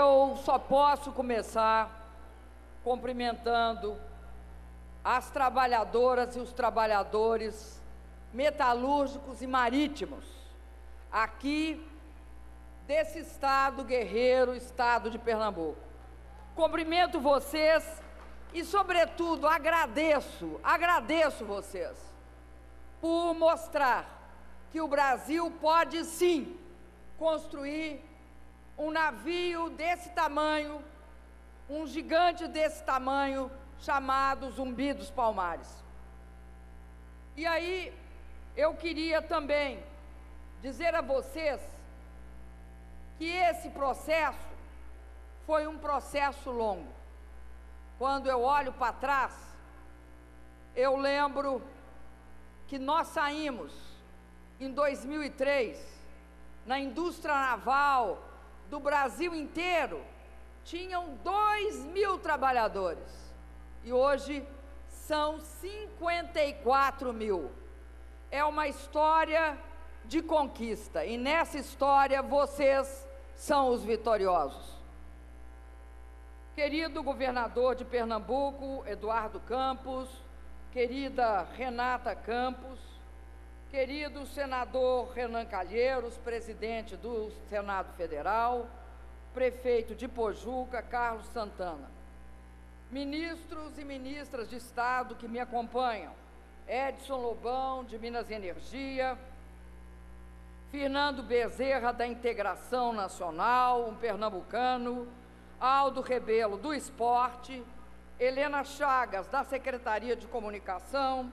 eu só posso começar cumprimentando as trabalhadoras e os trabalhadores metalúrgicos e marítimos aqui desse estado guerreiro, estado de Pernambuco. Cumprimento vocês e, sobretudo, agradeço vocês por mostrar que o Brasil pode, sim, construir um navio desse tamanho, um gigante desse tamanho, chamado Zumbi dos Palmares. E aí, eu queria também dizer a vocês que esse processo foi um processo longo. Quando eu olho para trás, eu lembro que nós saímos em 2003, na indústria naval do Brasil inteiro, tinham 2.000 trabalhadores, e hoje são 54.000. É uma história de conquista, e nessa história vocês são os vitoriosos. Querido governador de Pernambuco, Eduardo Campos, querida Renata Campos, querido senador Renan Calheiros, presidente do Senado Federal, prefeito de Pojuca, Carlos Santana, ministros e ministras de Estado que me acompanham, Edson Lobão, de Minas e Energia, Fernando Bezerra, da Integração Nacional, um pernambucano, Aldo Rebelo, do Esporte, Helena Chagas, da Secretaria de Comunicação,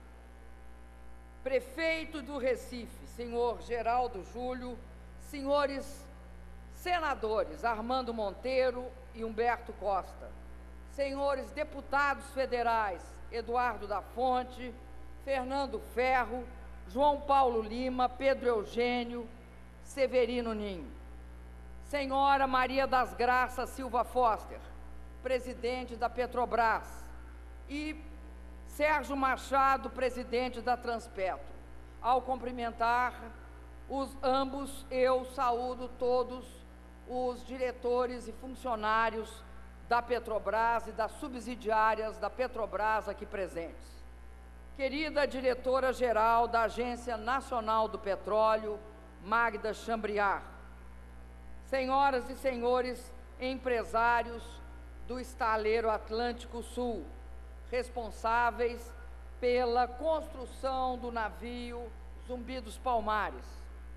prefeito do Recife, senhor Geraldo Júlio, senhores senadores Armando Monteiro e Humberto Costa, senhores deputados federais Eduardo da Fonte, Fernando Ferro, João Paulo Lima, Pedro Eugênio, Severino Ninho, senhora Maria das Graças Silva Foster, presidente da Petrobras, e Sérgio Machado, presidente da Transpetro. Ao cumprimentar ambos, eu saúdo todos os diretores e funcionários da Petrobras e das subsidiárias da Petrobras aqui presentes. Querida diretora-geral da Agência Nacional do Petróleo, Magda Chambriard, senhoras e senhores empresários do Estaleiro Atlântico Sul, responsáveis pela construção do navio Zumbi dos Palmares,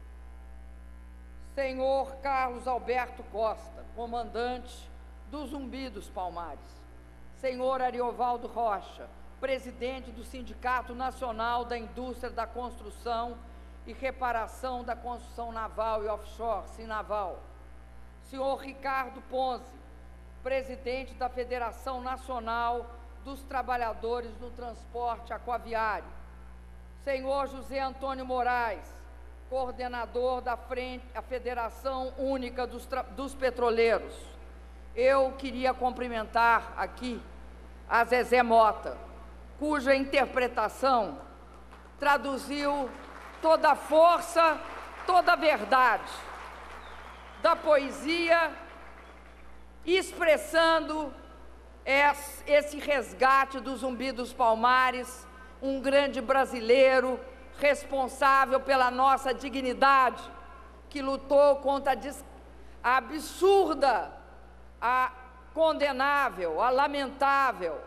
senhor Carlos Alberto Costa, comandante do Zumbi dos Palmares, senhor Ariovaldo Rocha, presidente do Sindicato Nacional da Indústria da Construção e Reparação da Construção Naval e Offshore, Sinaval, senhor Ricardo Ponzi, presidente da Federação Nacional dos Trabalhadores no Transporte Aquaviário, senhor José Antônio Moraes, coordenador da a Federação Única dos Petroleiros. Eu queria cumprimentar aqui a Zezé Mota, cuja interpretação traduziu toda a força, toda a verdade da poesia, expressando esse resgate do Zumbi dos Palmares, um grande brasileiro responsável pela nossa dignidade, que lutou contra a absurda, a condenável, a lamentável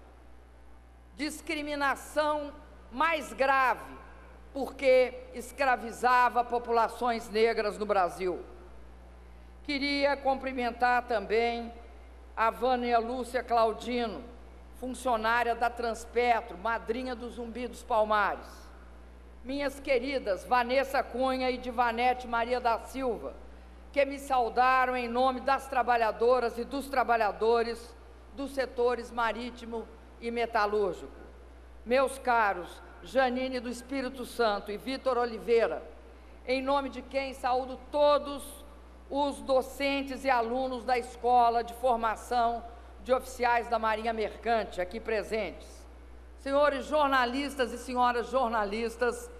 discriminação mais grave, porque escravizava populações negras no Brasil. Queria cumprimentar também a Vânia Lúcia Claudino, funcionária da Transpetro, madrinha do Zumbi dos Palmares. Minhas queridas Vanessa Cunha e Divanete Maria da Silva, que me saudaram em nome das trabalhadoras e dos trabalhadores dos setores marítimo e metalúrgico. Meus caros Janine do Espírito Santo e Vitor Oliveira, em nome de quem saúdo todos os docentes e alunos da Escola de Formação de Oficiais da Marinha Mercante, aqui presentes, senhores jornalistas e senhoras jornalistas,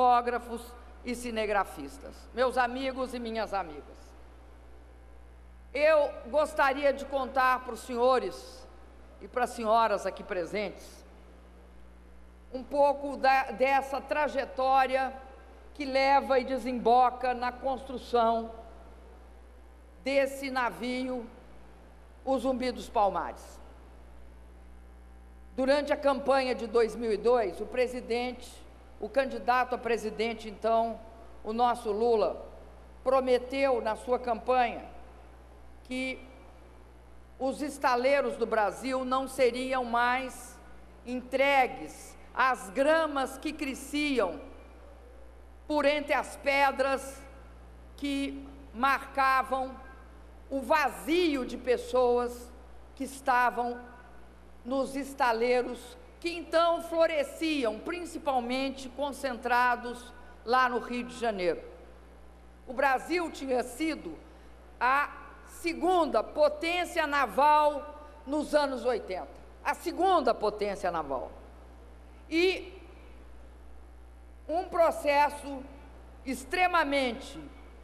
fotógrafos e cinegrafistas, meus amigos e minhas amigas. eu gostaria de contar para os senhores e para as senhoras aqui presentes um pouco dessa trajetória que leva e desemboca na construção desse navio, o Zumbi dos Palmares. Durante a campanha de 2002, o candidato a presidente, então, o nosso Lula, prometeu na sua campanha que os estaleiros do Brasil não seriam mais entregues às gramas que cresciam por entre as pedras que marcavam o vazio de pessoas que estavam nos estaleiros, que então floresciam, principalmente concentrados lá no Rio de Janeiro. O Brasil tinha sido a segunda potência naval nos anos 80, a segunda potência naval. E um processo extremamente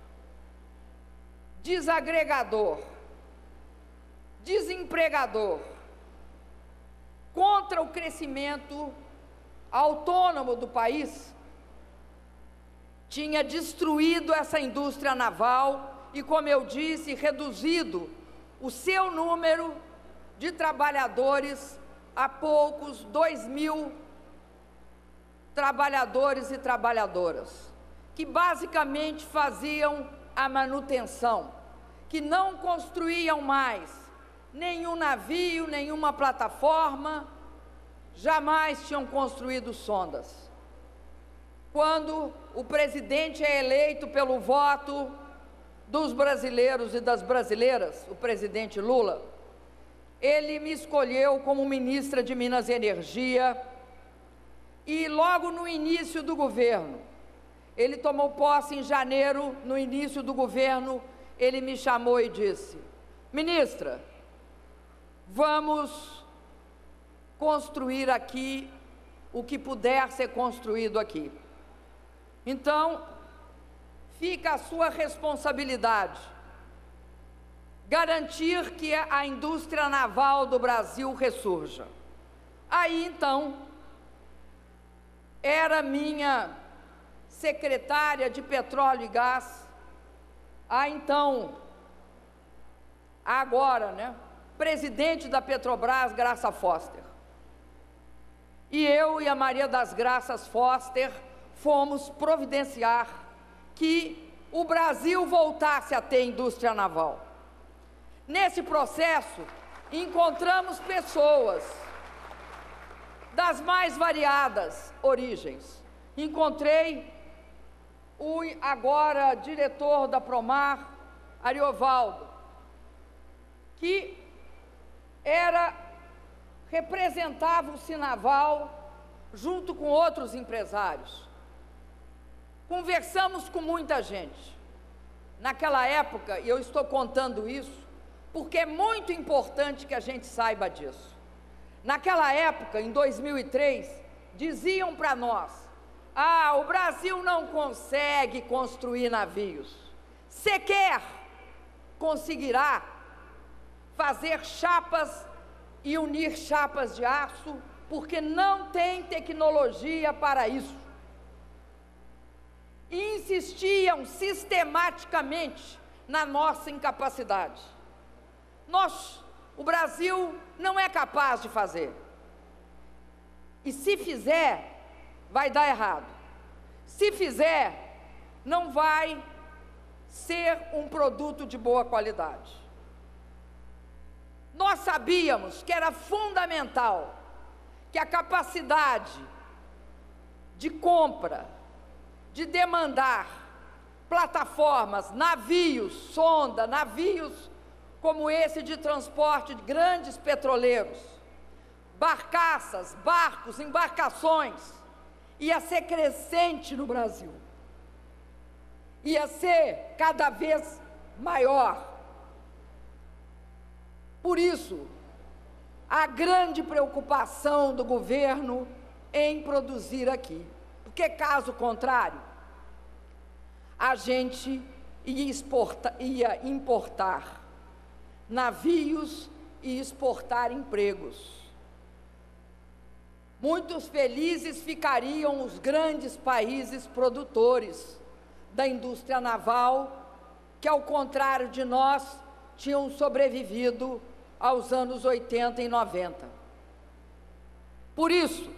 desagregador, desempregador, contra o crescimento autônomo do país, tinha destruído essa indústria naval e, como eu disse, reduzido o seu número de trabalhadores a poucos 2.000 trabalhadores e trabalhadoras, que basicamente faziam a manutenção, que não construíam mais nenhum navio, nenhuma plataforma, jamais tinham construído sondas. Quando o presidente é eleito pelo voto dos brasileiros e das brasileiras, o presidente Lula, ele me escolheu como ministra de Minas e Energia, e logo no início do governo, ele tomou posse em janeiro, no início do governo, ele me chamou e disse: ministra, vamos construir aqui o que puder ser construído aqui. Então, fica a sua responsabilidade garantir que a indústria naval do Brasil ressurja. Aí, então, era minha secretária de Petróleo e Gás, agora, presidente da Petrobras, Graça Foster. E eu e a Maria das Graças Foster fomos providenciar que o Brasil voltasse a ter indústria naval. Nesse processo, encontramos pessoas das mais variadas origens. Encontrei o agora diretor da Promar, Ariovaldo, que representava o Sinaval junto com outros empresários. Conversamos com muita gente. Naquela época, e eu estou contando isso porque é muito importante que a gente saiba disso. Naquela época, em 2003, diziam para nós: o Brasil não consegue construir navios, sequer conseguirá fazer chapas e unir chapas de aço, porque não tem tecnologia para isso. E insistiam sistematicamente na nossa incapacidade. O Brasil não é capaz de fazer. E se fizer, vai dar errado. Se fizer, não vai ser um produto de boa qualidade. Nós sabíamos que era fundamental que a capacidade de compra, de demandar plataformas, navios, sonda, navios como esse de transporte de grandes petroleiros, barcaças, barcos, embarcações, ia ser crescente no Brasil, ia ser cada vez maior. Por isso, a grande preocupação do governo em produzir aqui, porque caso contrário, a gente ia importar navios e exportar empregos. Muitos felizes ficariam os grandes países produtores da indústria naval, que, ao contrário de nós, tinham sobrevivido aos anos 80 e 90. Por isso,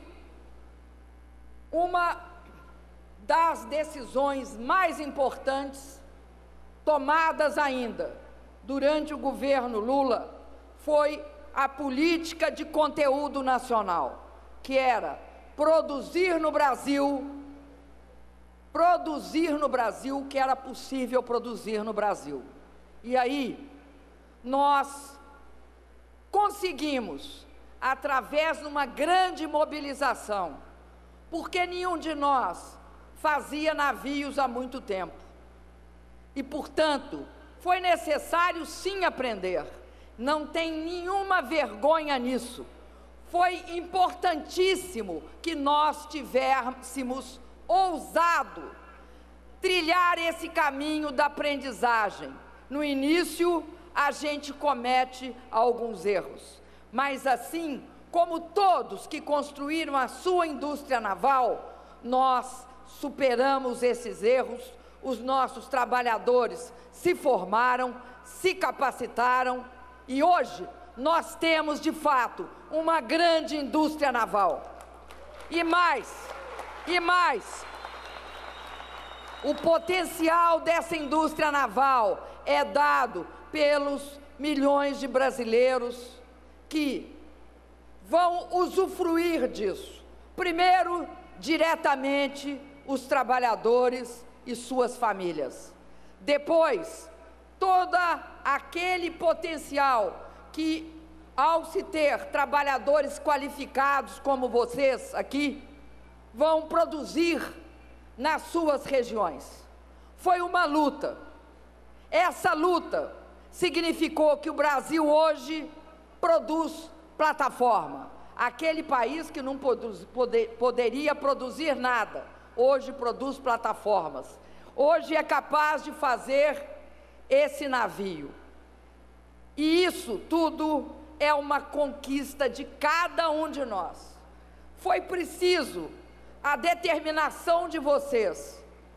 uma das decisões mais importantes tomadas ainda durante o governo Lula foi a política de conteúdo nacional, que era produzir no Brasil o que era possível produzir no Brasil. E aí, nós conseguimos, através de uma grande mobilização, porque nenhum de nós fazia navios há muito tempo. E, portanto, foi necessário sim aprender. Não tem nenhuma vergonha nisso. Foi importantíssimo que nós tivéssemos ousado trilhar esse caminho da aprendizagem. No início, a gente comete alguns erros, mas assim como todos que construíram a sua indústria naval, nós superamos esses erros, os nossos trabalhadores se formaram, se capacitaram e hoje nós temos, de fato, uma grande indústria naval. E mais, o potencial dessa indústria naval é dado pelos milhões de brasileiros que vão usufruir disso. Primeiro, diretamente, os trabalhadores e suas famílias. Depois, todo aquele potencial que, ao se ter trabalhadores qualificados como vocês aqui, vão produzir nas suas regiões. Foi uma luta. Essa luta significou que o Brasil hoje produz plataforma. Aquele país que não poderia produzir nada, hoje produz plataformas. Hoje é capaz de fazer esse navio. E isso tudo é uma conquista de cada um de nós. Foi preciso a determinação de vocês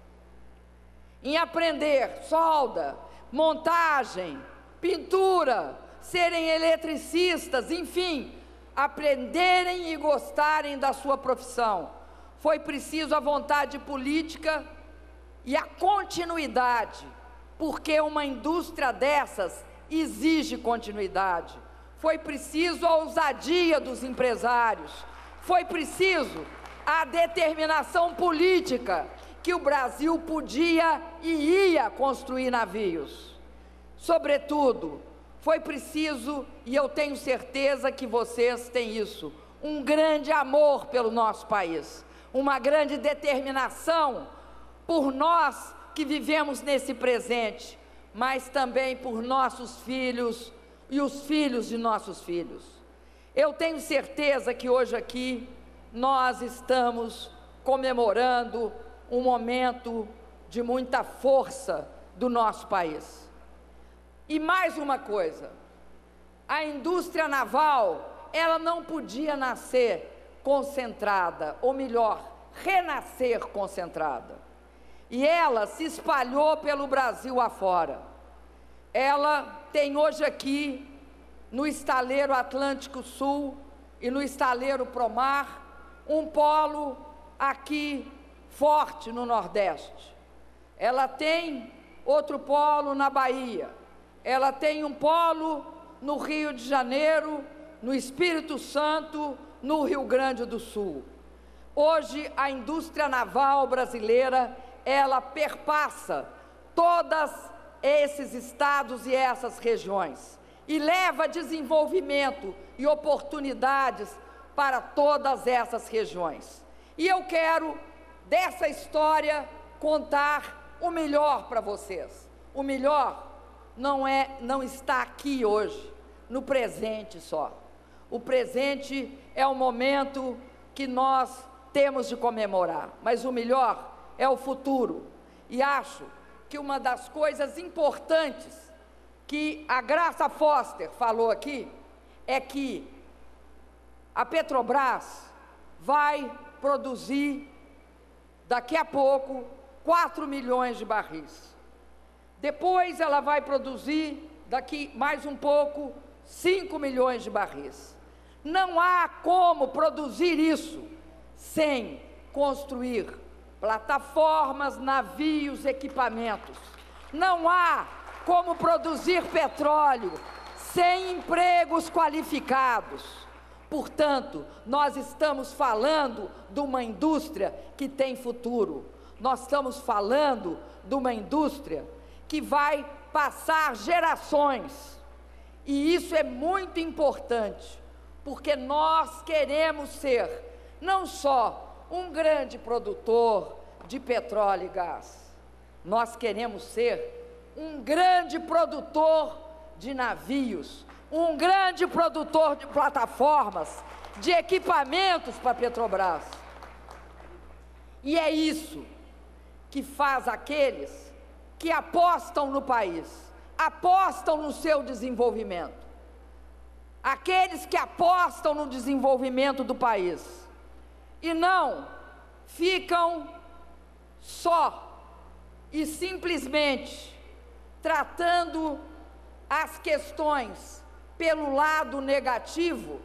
em aprender solda, montagem, pintura, serem eletricistas, enfim, aprenderem e gostarem da sua profissão. Foi preciso a vontade política e a continuidade, porque uma indústria dessas exige continuidade. Foi preciso a ousadia dos empresários, foi preciso a determinação política que o Brasil podia e ia construir navios. Sobretudo, foi preciso, e eu tenho certeza que vocês têm isso, um grande amor pelo nosso país, uma grande determinação por nós que vivemos nesse presente, mas também por nossos filhos e os filhos de nossos filhos. Eu tenho certeza que hoje aqui nós estamos comemorando um momento de muita força do nosso país. E mais uma coisa, a indústria naval, ela não podia nascer concentrada, ou melhor, renascer concentrada. E ela se espalhou pelo Brasil afora. Ela tem hoje aqui, no estaleiro Atlântico Sul e no estaleiro Promar, um polo aqui forte no Nordeste. Ela tem outro polo na Bahia. Ela tem um polo no Rio de Janeiro, no Espírito Santo, no Rio Grande do Sul. Hoje, a indústria naval brasileira, ela perpassa todos esses estados e essas regiões e leva desenvolvimento e oportunidades para todas essas regiões. E eu quero, dessa história, contar o melhor para vocês. O melhor não está aqui hoje, no presente só. O presente é o momento que nós temos de comemorar, mas o melhor é o futuro. E acho que uma das coisas importantes que a Graça Foster falou aqui é que a Petrobras vai produzir daqui a pouco 4 milhões de barris. Depois ela vai produzir, daqui mais um pouco, 5 milhões de barris. Não há como produzir isso sem construir plataformas, navios, equipamentos. Não há como produzir petróleo sem empregos qualificados. Portanto, nós estamos falando de uma indústria que tem futuro. Nós estamos falando de uma indústria que vai passar gerações. E isso é muito importante, porque nós queremos ser não só um grande produtor de petróleo e gás, nós queremos ser um grande produtor de navios, um grande produtor de plataformas, de equipamentos para a Petrobras. E é isso que faz aqueles que apostam no país, apostam no seu desenvolvimento. Aqueles que apostam no desenvolvimento do país e não ficam só e simplesmente tratando as questões pelo lado negativo.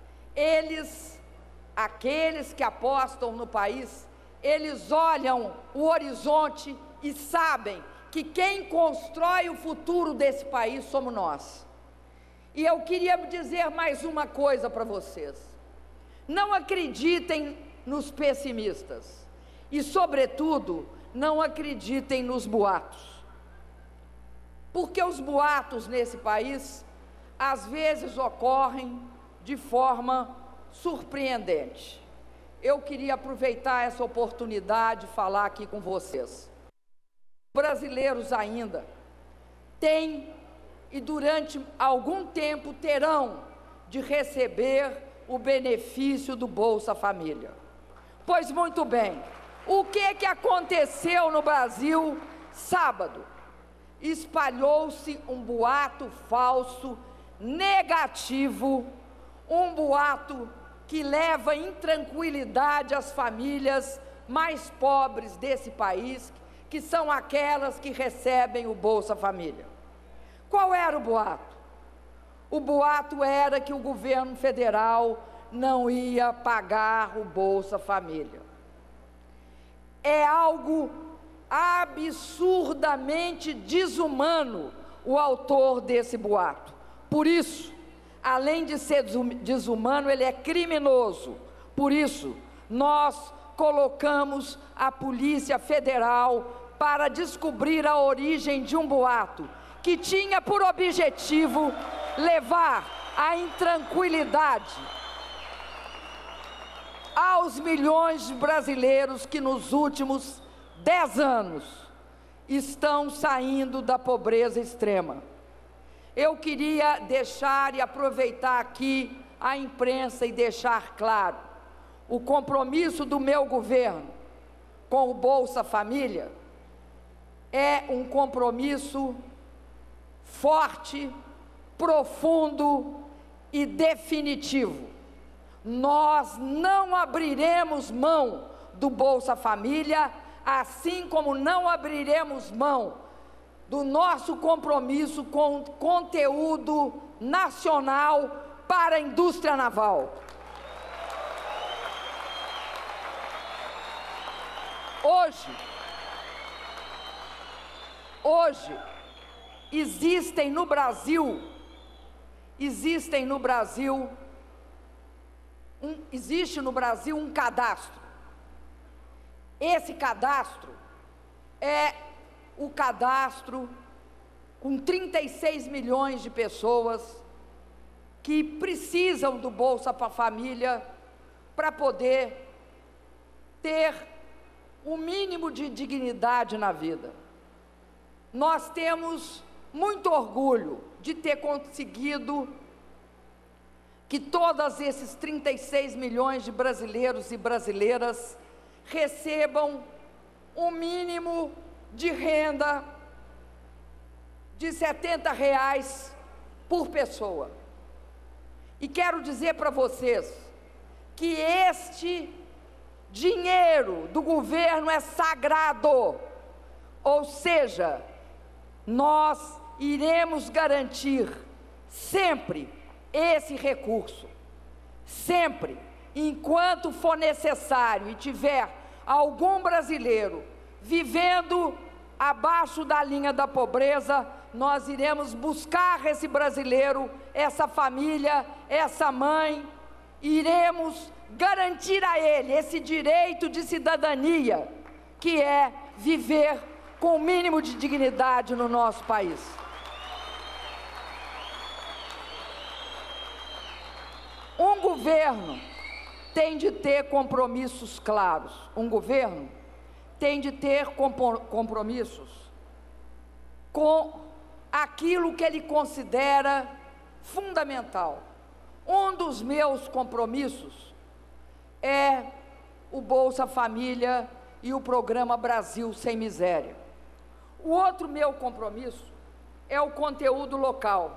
Aqueles que apostam no país, eles olham o horizonte e sabem que quem constrói o futuro desse país somos nós. E eu queria dizer mais uma coisa para vocês: não acreditem nos pessimistas e, sobretudo, não acreditem nos boatos, porque os boatos nesse país às vezes ocorrem de forma surpreendente. Eu queria aproveitar essa oportunidade de falar aqui com vocês. Brasileiros ainda têm e durante algum tempo terão de receber o benefício do Bolsa Família. Pois muito bem, o que aconteceu no Brasil sábado? Espalhou-se um boato falso, negativo, um boato que leva intranquilidade às famílias mais pobres desse país, que são aquelas que recebem o Bolsa Família. Qual era o boato? O boato era que o governo federal não ia pagar o Bolsa Família. É algo absurdamente desumano o autor desse boato. Por isso, além de ser desumano, ele é criminoso. Por isso, nós colocamos a Polícia Federal para descobrir a origem de um boato que tinha por objetivo levar a intranquilidade aos milhões de brasileiros que nos últimos 10 anos estão saindo da pobreza extrema. Eu queria deixar e aproveitar aqui a imprensa e deixar claro: o compromisso do meu governo com o Bolsa Família é um compromisso forte, profundo e definitivo. Nós não abriremos mão do Bolsa Família, assim como não abriremos mão do nosso compromisso com conteúdo nacional para a indústria naval. Hoje existe no Brasil um cadastro. Esse cadastro é o cadastro com 36 milhões de pessoas que precisam do Bolsa Família para poder ter o mínimo de dignidade na vida. Nós temos muito orgulho de ter conseguido que todos esses 36 milhões de brasileiros e brasileiras recebam um mínimo de renda de R$ 70 por pessoa. E quero dizer para vocês que este dinheiro do governo é sagrado, ou seja, nós iremos garantir sempre esse recurso, sempre, enquanto for necessário e tiver algum brasileiro vivendo abaixo da linha da pobreza, nós iremos buscar esse brasileiro, essa família, essa mãe, iremos garantir a ele esse direito de cidadania, que é viver com o mínimo de dignidade no nosso país. Um governo tem de ter compromissos claros. Um governo tem de ter compromissos com aquilo que ele considera fundamental. Um dos meus compromissos é o Bolsa Família e o Programa Brasil Sem Miséria. O outro meu compromisso é o conteúdo local.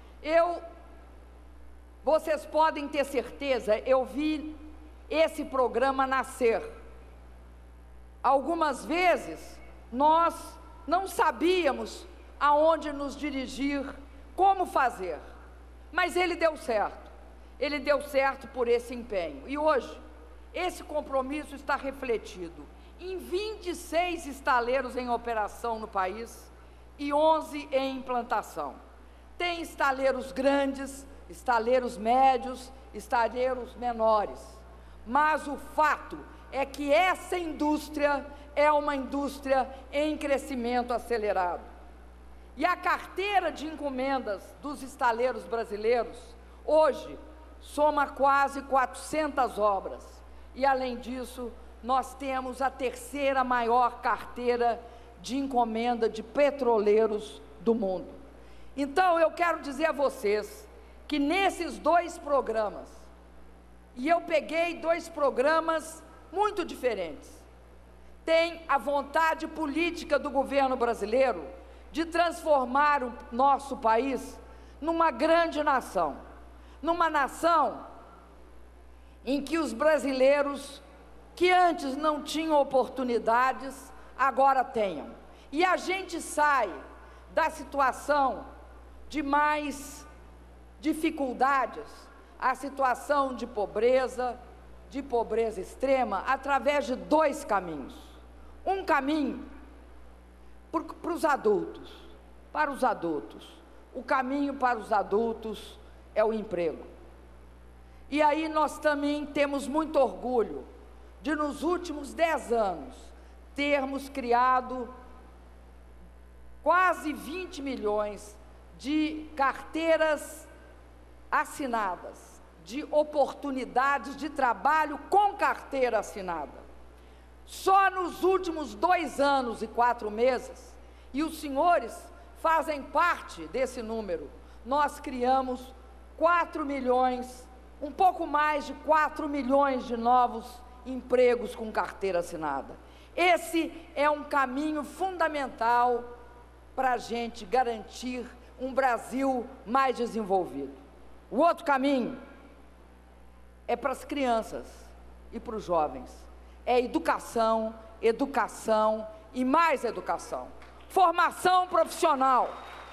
Vocês podem ter certeza, eu vi esse programa nascer. Algumas vezes, nós não sabíamos aonde nos dirigir, como fazer, mas ele deu certo. Ele deu certo por esse empenho. E hoje, esse compromisso está refletido em 26 estaleiros em operação no país e 11 em implantação. Tem estaleiros grandes, estaleiros médios, estaleiros menores. Mas o fato é que essa indústria é uma indústria em crescimento acelerado. E a carteira de encomendas dos estaleiros brasileiros, hoje, soma quase 400 obras. E, além disso, nós temos a terceira maior carteira de encomenda de petroleiros do mundo. Então, eu quero dizer a vocês que nesses dois programas, e eu peguei dois programas muito diferentes, tem a vontade política do governo brasileiro de transformar o nosso país numa grande nação, numa nação em que os brasileiros que antes não tinham oportunidades, agora tenham. E a gente sai da situação de mais dificuldades, a situação de pobreza extrema, através de dois caminhos. Um caminho para os adultos. O caminho para os adultos é o emprego. E aí nós também temos muito orgulho de, nos últimos 10 anos, termos criado quase 20 milhões de carteiras assinadas, de oportunidades de trabalho com carteira assinada. Só nos últimos 2 anos e 4 meses, e os senhores fazem parte desse número, nós criamos 4 milhões, um pouco mais de 4 milhões de novos empregos com carteira assinada. Esse é um caminho fundamental para a gente garantir um Brasil mais desenvolvido. O outro caminho é para as crianças e para os jovens. É educação, educação e mais educação. Formação profissional,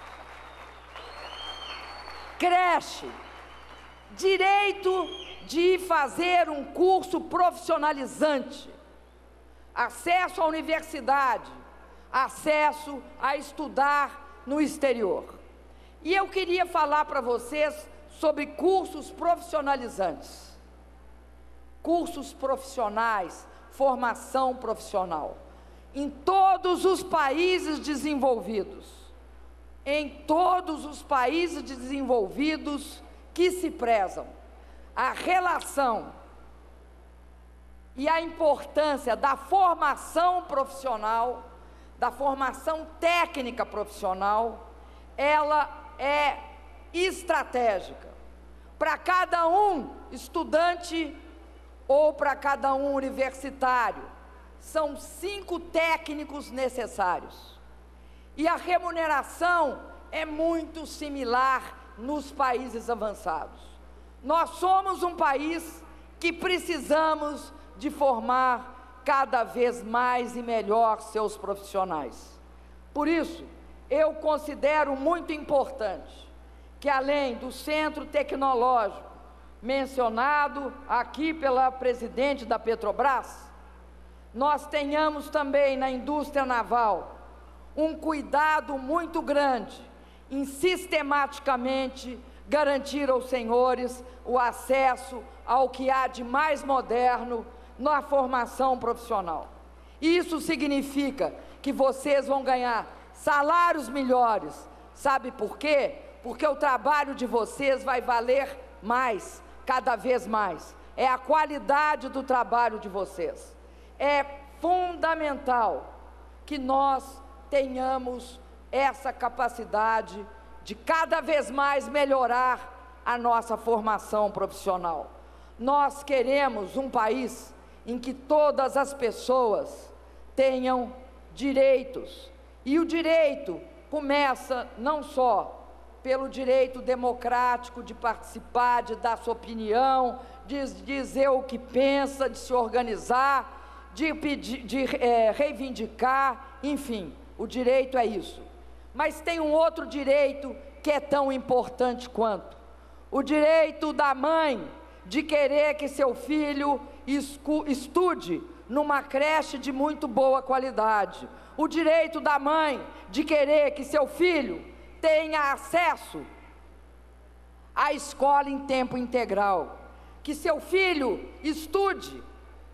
creche, direito de fazer um curso profissionalizante, acesso à universidade, acesso a estudar no exterior. E eu queria falar para vocês sobre cursos profissionalizantes, cursos profissionais, formação profissional. Em todos os países desenvolvidos, que se prezam a relação e a importância da formação profissional, da formação técnica profissional, ela é estratégica. Para cada um estudante ou para cada um universitário, são 5 técnicos necessários. E a remuneração é muito similar nos países avançados. Nós somos um país que precisamos de formar cada vez mais e melhor seus profissionais. Por isso, eu considero muito importante que, além do centro tecnológico mencionado aqui pela presidente da Petrobras, nós tenhamos também na indústria naval um cuidado muito grande em sistematicamente garantir aos senhores o acesso ao que há de mais moderno na formação profissional. Isso significa que vocês vão ganhar salários melhores. Sabe por quê? Porque o trabalho de vocês vai valer mais, cada vez mais. É a qualidade do trabalho de vocês. É fundamental que nós tenhamos essa capacidade de cada vez mais melhorar a nossa formação profissional. Nós queremos um país em que todas as pessoas tenham direitos, e o direito começa não só pelo direito democrático de participar, de dar sua opinião, de dizer o que pensa, de se organizar, de pedir, reivindicar, enfim, o direito é isso. Mas tem um outro direito que é tão importante quanto: o direito da mãe de querer que seu filho estude numa creche de muito boa qualidade, o direito da mãe de querer que seu filho tenha acesso à escola em tempo integral, que seu filho estude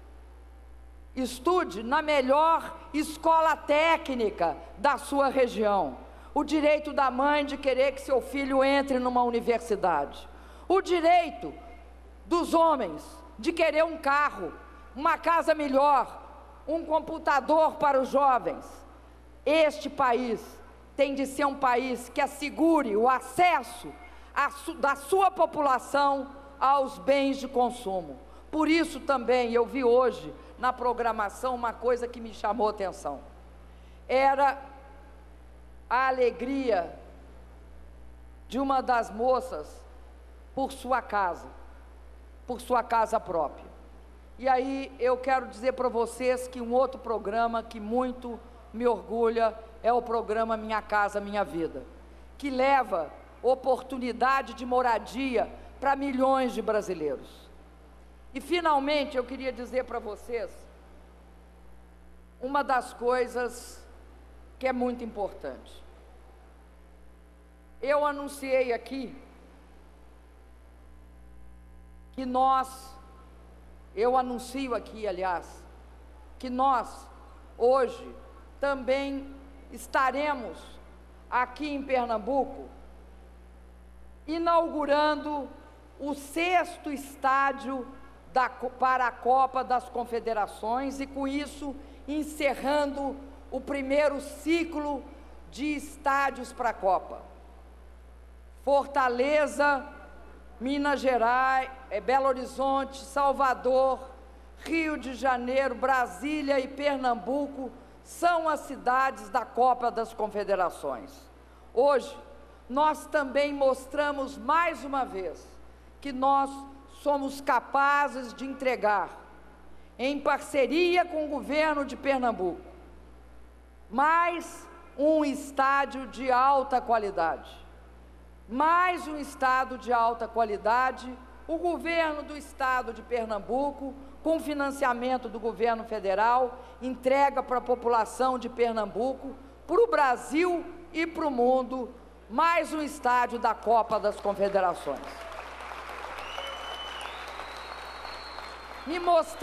na melhor escola técnica da sua região, o direito da mãe de querer que seu filho entre numa universidade, o direito dos homens de querer um carro, uma casa melhor, um computador para os jovens. Este país tem de ser um país que assegure o acesso da sua população aos bens de consumo. Por isso também eu vi hoje na programação uma coisa que me chamou a atenção. Era a alegria de uma das moças por sua casa própria. E aí eu quero dizer para vocês que um outro programa que muito me orgulha é o programa Minha Casa Minha Vida, que leva oportunidade de moradia para milhões de brasileiros. E finalmente eu queria dizer para vocês uma das coisas que é muito importante. Eu anunciei aqui que que nós hoje também estaremos aqui em Pernambuco inaugurando o 6º estádio para a Copa das Confederações, e com isso encerrando o primeiro ciclo de estádios para a Copa. Fortaleza, Minas Gerais, Belo Horizonte, Salvador, Rio de Janeiro, Brasília e Pernambuco são as cidades da Copa das Confederações. Hoje, nós também mostramos mais uma vez que nós somos capazes de entregar, em parceria com o governo de Pernambuco, mais um estádio de alta qualidade. Mais um estádio de alta qualidade. O governo do estado de Pernambuco, com financiamento do governo federal, entrega para a população de Pernambuco, para o Brasil e para o mundo, mais um estádio da Copa das Confederações. Me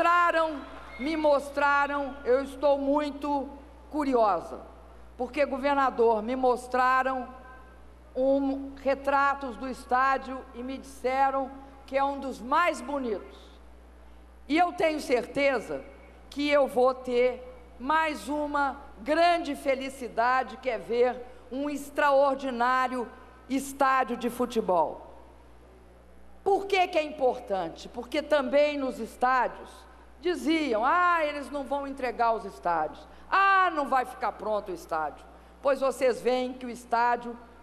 mostraram, eu estou muito curiosa, porque, governador, me mostraram retratos do estádio e me disseram que é um dos mais bonitos. E eu tenho certeza que eu vou ter mais uma grande felicidade, que é ver um extraordinário estádio de futebol. Por que que é importante? Porque também nos estádios diziam: eles não vão entregar os estádios, não vai ficar pronto o estádio. Pois vocês veem que o estádio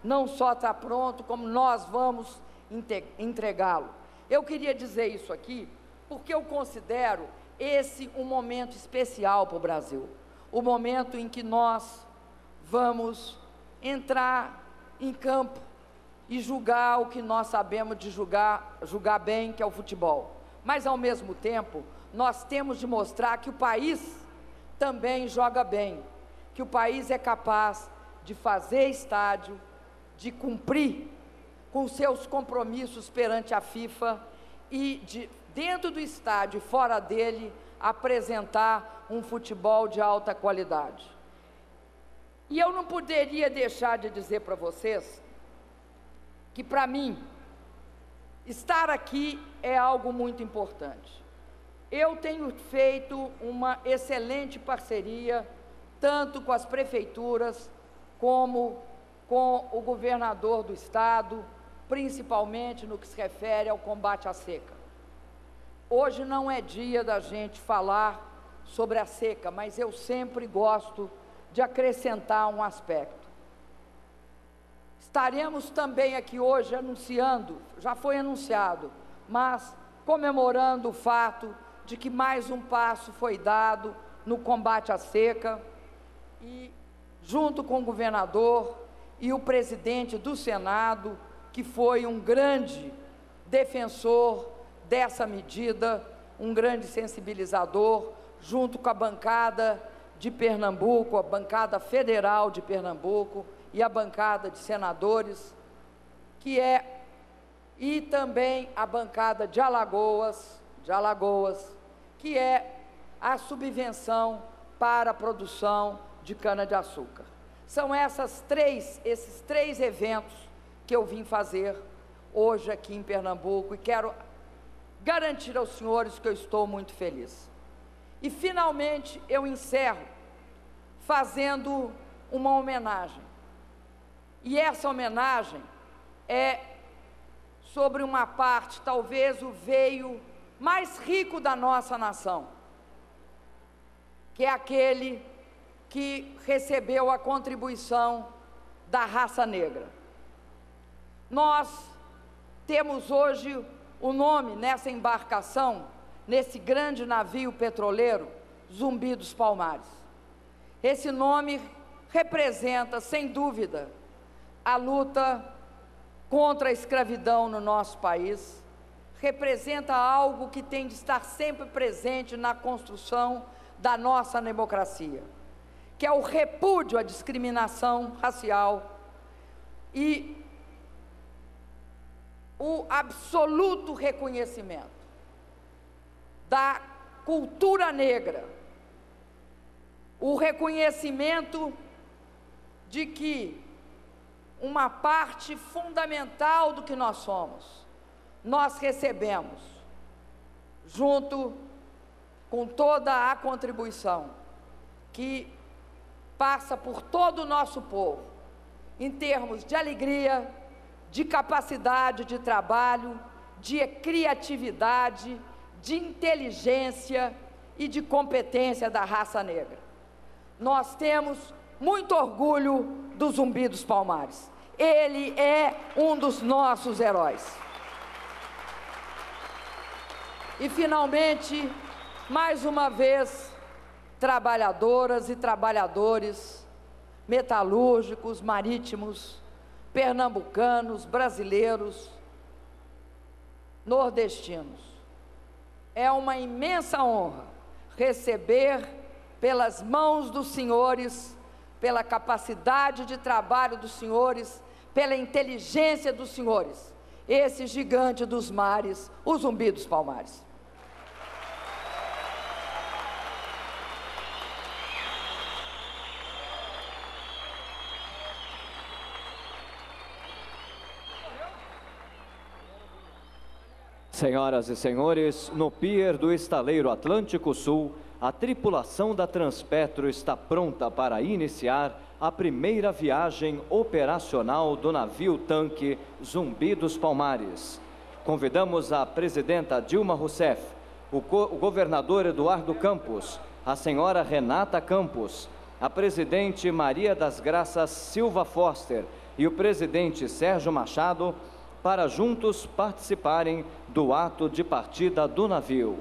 não só está pronto, como nós vamos entregá-lo. Eu queria dizer isso aqui, porque eu considero esse um momento especial para o Brasil, o momento em que nós vamos entrar em campo e julgar o que nós sabemos de julgar bem, que é o futebol. Mas, ao mesmo tempo, nós temos de mostrar que o país também joga bem, que o país é capaz de fazer estádio, de cumprir com seus compromissos perante a FIFA e, dentro do estádio e fora dele, apresentar um futebol de alta qualidade. E eu não poderia deixar de dizer para vocês que, para mim, estar aqui é algo muito importante. Eu tenho feito uma excelente parceria, tanto com as prefeituras, como com o governador do estado, principalmente no que se refere ao combate à seca. Hoje não é dia da gente falar sobre a seca, mas eu sempre gosto de acrescentar um aspecto. Estaremos também aqui hoje anunciando, já foi anunciado, mas comemorando o fato de que mais um passo foi dado no combate à seca e, junto com o governador e o presidente do Senado, que foi um grande defensor dessa medida, um grande sensibilizador, junto com a bancada de Pernambuco, a bancada federal de Pernambuco e a bancada de senadores, e também a bancada de Alagoas, que é a subvenção para a produção de cana-de-açúcar. São esses três eventos que eu vim fazer hoje aqui em Pernambuco e quero garantir aos senhores que eu estou muito feliz. E, finalmente, eu encerro fazendo uma homenagem. E essa homenagem é sobre uma parte, talvez o veio mais rico da nossa nação, que é aquele que recebeu a contribuição da raça negra. Nós temos hoje o nome nessa embarcação, nesse grande navio petroleiro, Zumbi dos Palmares. Esse nome representa, sem dúvida, a luta contra a escravidão no nosso país, representa algo que tem de estar sempre presente na construção da nossa democracia, que é o repúdio à discriminação racial e o absoluto reconhecimento da cultura negra, o reconhecimento de que uma parte fundamental do que nós somos, nós recebemos, junto com toda a contribuição que passa por todo o nosso povo, em termos de alegria, de capacidade de trabalho, de criatividade, de inteligência e de competência da raça negra. Nós temos muito orgulho do Zumbi dos Palmares. Ele é um dos nossos heróis. E, finalmente, mais uma vez, trabalhadoras e trabalhadores metalúrgicos, marítimos, pernambucanos, brasileiros, nordestinos. É uma imensa honra receber pelas mãos dos senhores, pela capacidade de trabalho dos senhores, pela inteligência dos senhores, esse gigante dos mares, o Zumbi dos Palmares. Senhoras e senhores, no pier do Estaleiro Atlântico Sul, a tripulação da Transpetro está pronta para iniciar a primeira viagem operacional do navio-tanque Zumbi dos Palmares. Convidamos a presidenta Dilma Rousseff, o governador Eduardo Campos, a senhora Renata Campos, a presidente Maria das Graças Silva Foster e o presidente Sérgio Machado para juntos participarem do ato de partida do navio.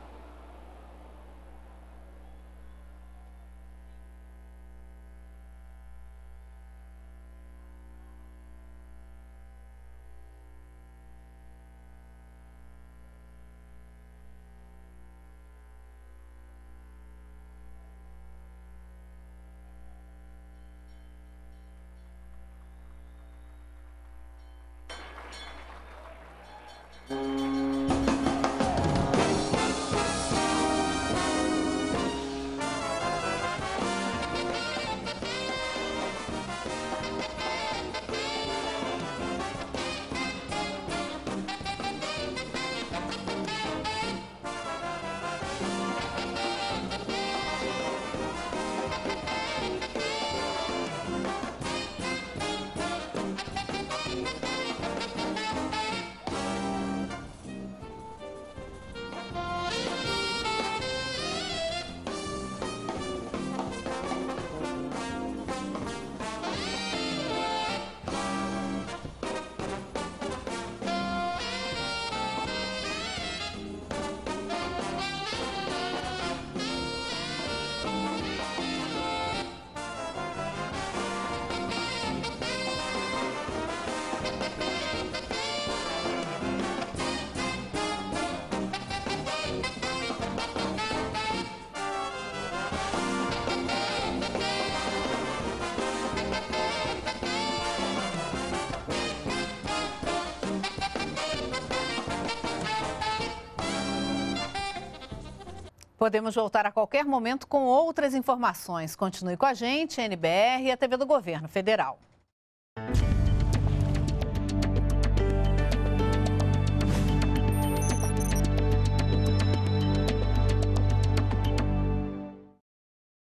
Podemos voltar a qualquer momento com outras informações. Continue com a gente, NBR e a TV do Governo Federal.